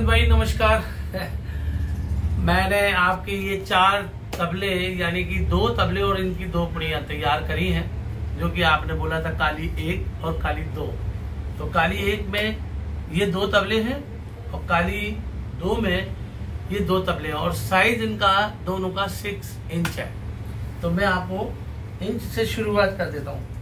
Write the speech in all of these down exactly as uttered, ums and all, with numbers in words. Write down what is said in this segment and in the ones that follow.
अमित भाई नमस्कार। मैंने आपके ये चार तबले यानी कि दो तबले और इनकी दो पुड़ियाँ तैयार करी हैं, जो कि आपने बोला था काली एक और काली दो। तो काली एक में ये दो तबले हैं और काली दो में ये दो तबले हैं, और साइज इनका दोनों का सिक्स इंच है। तो मैं आपको इंच से शुरुआत कर देता हूँ।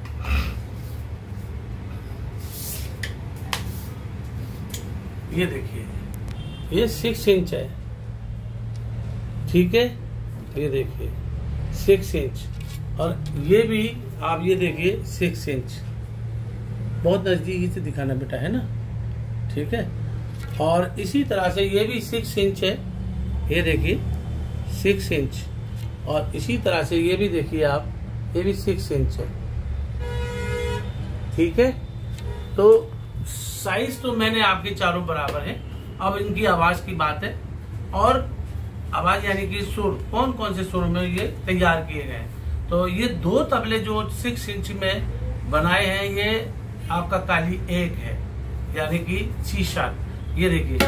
ये देखिए, ये सिक्स इंच है, ठीक है। ये देखिए सिक्स इंच, और ये भी आप ये देखिए सिक्स इंच। बहुत नजदीकी से दिखाना बेटा, है ना, ठीक है। और इसी तरह से ये भी सिक्स इंच है, ये देखिए सिक्स इंच। और इसी तरह से ये भी देखिए आप, ये भी सिक्स इंच है, ठीक है। तो साइज तो मैंने आपके चारों बराबर है। अब इनकी आवाज की बात है, और आवाज यानी कि सुर, कौन कौन से सुर में ये तैयार किए गए हैं। तो ये दो तबले जो सिक्स इंच में बनाए हैं, ये आपका काली एक है, यानी कि सी शार्प। ये देखिए,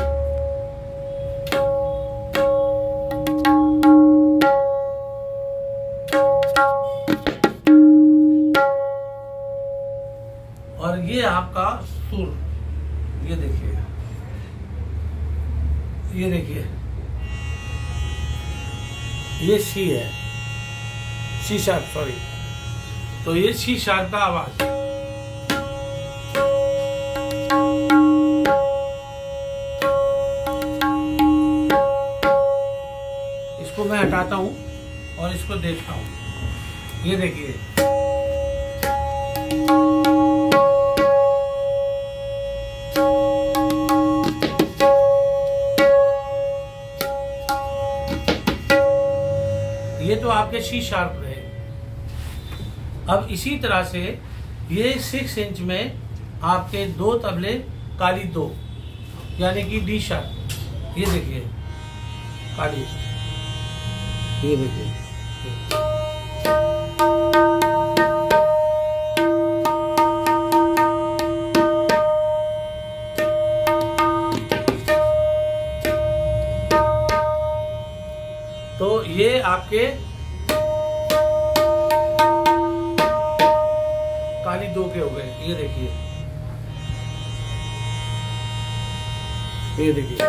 और ये आपका सुर, ये देखिए, ये देखिए, ये सी है, सी शार्प, सॉरी। तो ये सी शार्प का आवाज, इसको मैं हटाता हूं और इसको देखता हूं। ये देखिए, ये तो आपके सी शार्प रहे। अब इसी तरह से ये सिक्स इंच में आपके दो तबले काली दो, यानी कि डी शार्प। ये देखिए काली, ये देखिए, तो ये आपके काली दो के हो गए। ये देखिए, ये देखिए,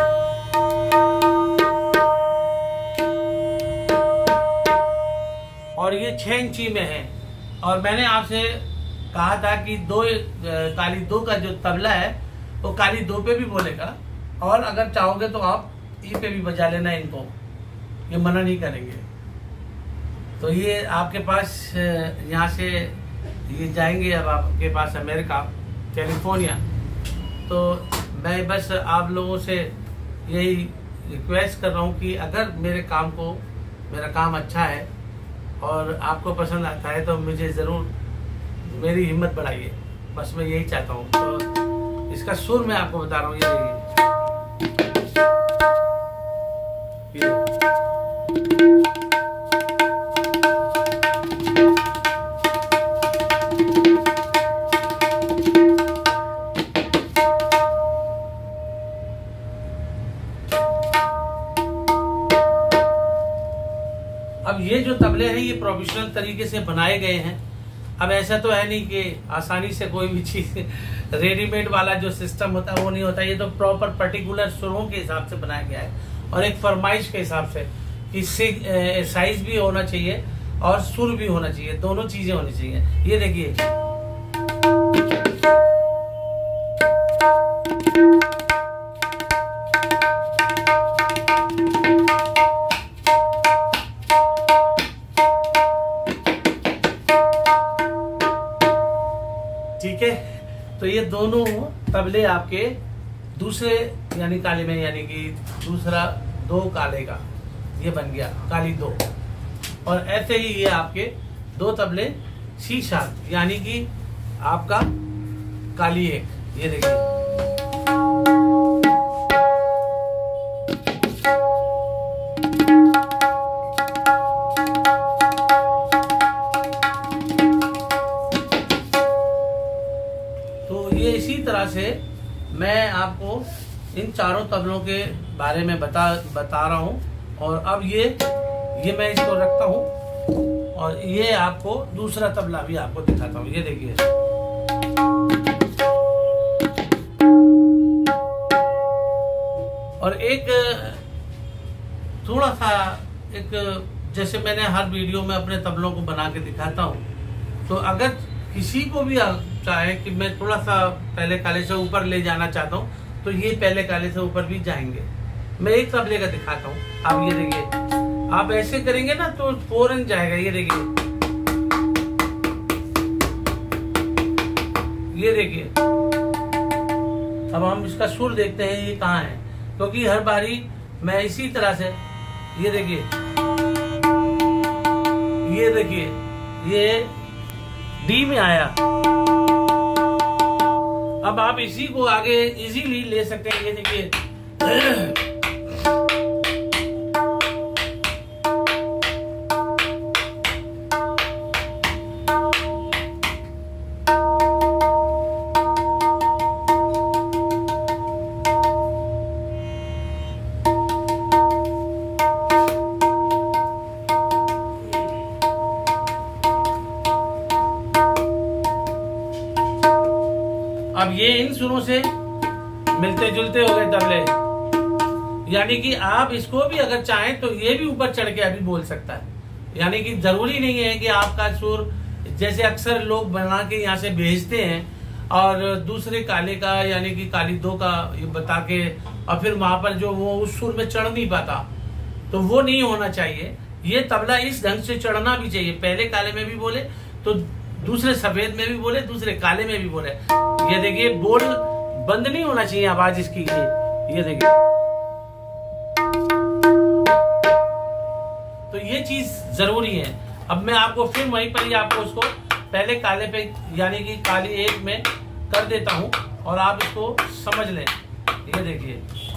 और ये छह इंची में है। और मैंने आपसे कहा था कि दो काली दो का जो तबला है वो काली दो पे भी बोलेगा, और अगर चाहोगे तो आप ई पे भी बजा लेना इनको, ये मना नहीं करेंगे। तो ये आपके पास यहाँ से ये जाएंगे अब आपके पास अमेरिका, कैलिफोर्निया। तो मैं बस आप लोगों से यही रिक्वेस्ट कर रहा हूँ कि अगर मेरे काम को, मेरा काम अच्छा है और आपको पसंद आता है, तो मुझे ज़रूर मेरी हिम्मत बढ़ाइए। बस मैं यही चाहता हूँ। तो इसका सुर मैं आपको बता रहा हूँ। ये देखिए, अब ये जो तबले हैं ये प्रोफेशनल तरीके से बनाए गए हैं। अब ऐसा तो है नहीं कि आसानी से कोई भी चीज रेडीमेड वाला जो सिस्टम होता है वो नहीं होता। ये तो प्रॉपर पर्टिकुलर सुरों के हिसाब से बनाया गया है, और एक फरमाइश के हिसाब से कि साइज भी होना चाहिए और सुर भी होना चाहिए, दोनों चीजें होनी चाहिए। ये देखिए, ठीक है। तो ये दोनों तबले आपके दूसरे यानी काले में, यानी कि दूसरा दो काले का ये बन गया काली दो। और ऐसे ही ये आपके दो तबले सी शार्प, यानी कि आपका काली एक। ये देखिए, तो ये इसी तरह से मैं आपको इन चारों तबलों के बारे में बता बता रहा हूँ। और अब ये ये मैं इसको रखता हूँ और ये आपको दूसरा तबला भी आपको दिखाता हूँ। ये देखिए, और एक थोड़ा सा एक जैसे मैंने हर वीडियो में अपने तबलों को बना के दिखाता हूँ, तो अगर किसी को भी चाहे कि मैं थोड़ा सा पहले काले से ऊपर ले जाना चाहता हूँ, तो ये पहले काले से ऊपर भी जाएंगे। मैं एक तबले का दिखाता हूँ। आप ये देखिए, आप ऐसे करेंगे ना तो फौरन जाएगा। ये देखिए, ये देखिए। अब हम इसका सुर देखते हैं ये कहाँ है, क्योंकि हर बारी मैं इसी तरह से, ये देखिए, ये देखिए, ये डी में आया। अब आप इसी को आगे इजीली ले सकते हैं। ये देखिए, अब ये इन सुरों से मिलते जुलते हो गए तबले। यानी कि आप इसको भी अगर चाहें तो ये भी ऊपर चढ़ के अभी बोल सकता है। यानी कि जरूरी नहीं है कि आपका सुर, जैसे अक्सर लोग बना के यहाँ से भेजते हैं और दूसरे काले का यानी कि काली दो का बता के, और फिर वहां पर जो वो उस सुर में चढ़ नहीं पाता, तो वो नहीं होना चाहिए। ये तबला इस ढंग से चढ़ना भी चाहिए। पहले काले में भी बोले तो दूसरे सफेद में भी बोले, दूसरे काले में भी बोले। ये देखिए, बोल बंद नहीं होना चाहिए आवाज इसकी। ये ये देखिए, तो ये चीज जरूरी है। अब मैं आपको फिर वहीं पर ही आपको उसको पहले काले पे यानी कि काली एक में कर देता हूं और आप इसको समझ लें। ये देखिए,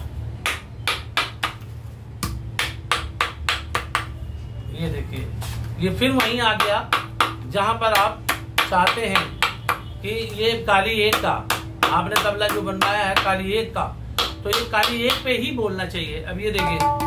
ये देखिए, ये फिर वहीं आ गया जहां पर आप चाहते हैं कि ये काली एक का आपने तबला जो बनवाया है काली एक का, तो ये काली एक पे ही बोलना चाहिए। अब ये देखिए,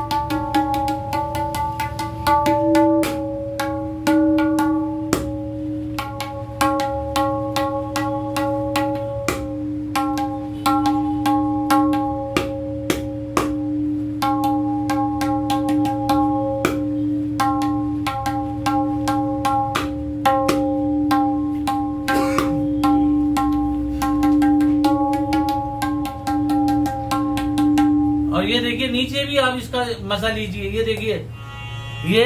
और ये देखिए नीचे भी आप इसका मजा लीजिए। ये देखिए, ये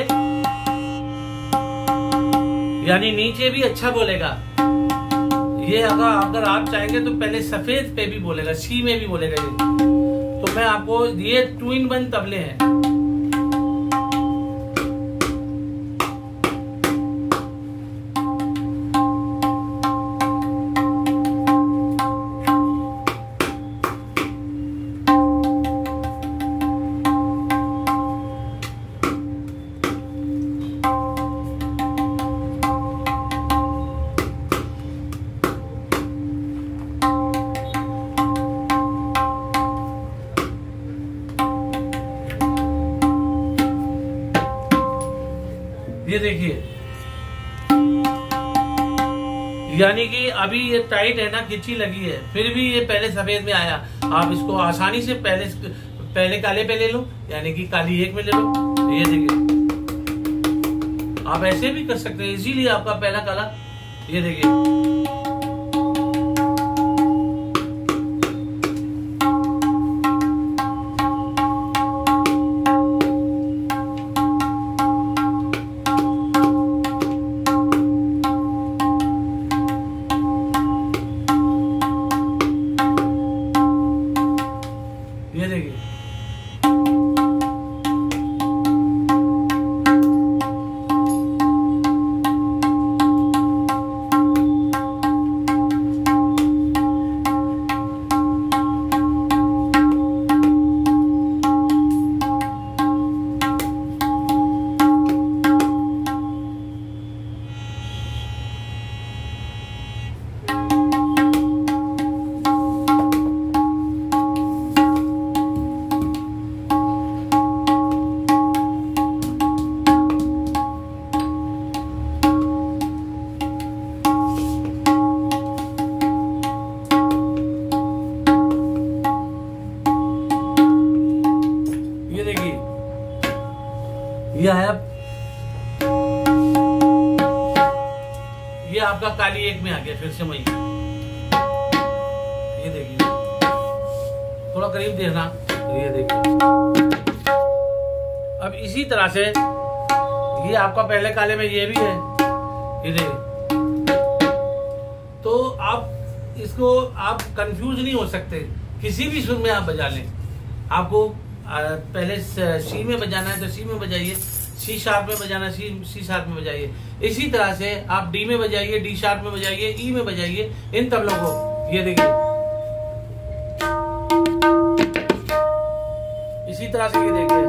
यानी नीचे भी अच्छा बोलेगा। ये अगर अगर आप चाहेंगे तो पहले सफेद पे भी बोलेगा, सी में भी बोलेगा। ये तो मैं आपको, ये टू इन वन तबले हैं। ये देखिए, यानी कि अभी ये टाइट है ना, खिंची लगी है, फिर भी ये पहले सफेद में आया। आप इसको आसानी से पहले पहले काले पे ले लो, यानी कि काली एक में ले लो। ये देखिए, आप ऐसे भी कर सकते हैं, इजीली आपका पहला काला। ये देखिए, ये देखिए, आपका काली एक में आ गया। फिर से वही, ये देखिए, थोड़ा करीब देखना, ये देखिए। अब इसी तरह से ये आपका पहले काले में ये भी है, ये देखिए। तो आप इसको आप कंफ्यूज नहीं हो सकते, किसी भी सुर में आप बजा लें। आपको पहले सी में बजाना है तो सी में बजाइए, सी शार्प में बजाना है सी सी शार्प में बजाइए। इसी तरह से आप डी में बजाइए, डी शार्प में बजाइए, ई में बजाइए इन तबलों को। ये देखिए, इसी तरह से ये देखिए।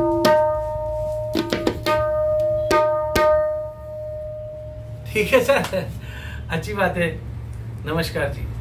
ठीक है सर, अच्छी बात है। नमस्कार जी।